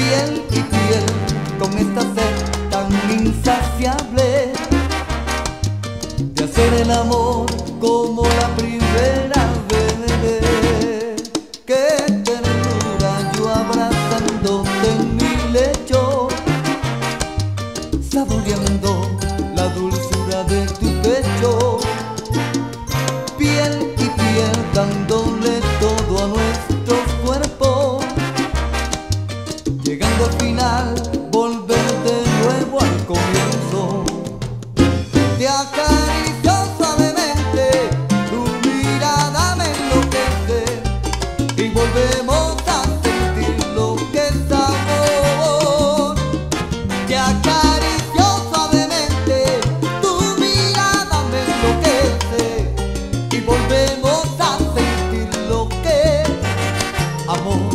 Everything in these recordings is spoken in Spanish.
piel y piel, con esta sed tan insaciable de hacer el amor como la primera vez. Qué ternura, yo abrazándote en mi lecho, saboreando la dulzura de tu pecho, piel y piel, dándole todo a nuestros cuerpos, llegando al final, volver de nuevo al comienzo. Te acaricio suavemente, tu mirada me enloquece y volvemos a sentir lo que es amor. Te acaricio suavemente, tu mirada me enloquece y volvemos a sentir lo que es amor.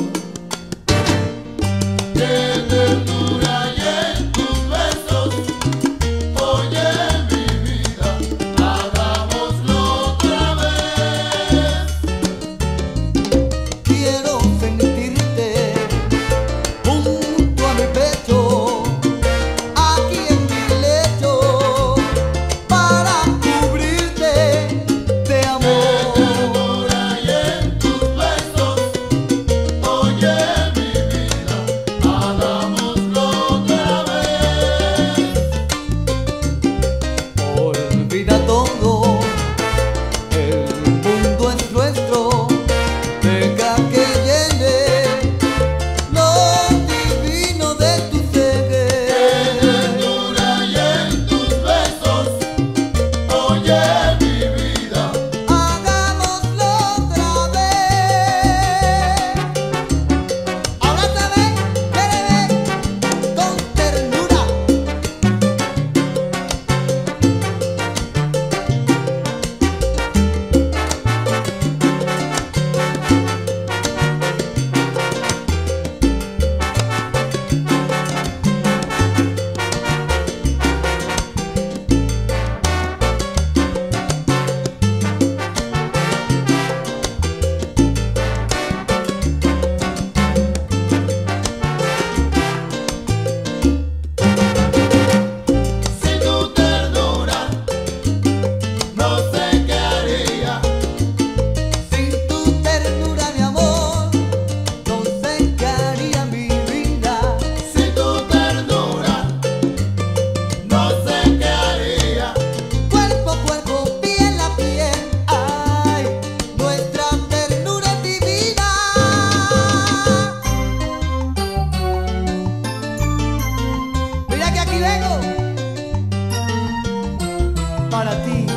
Para ti.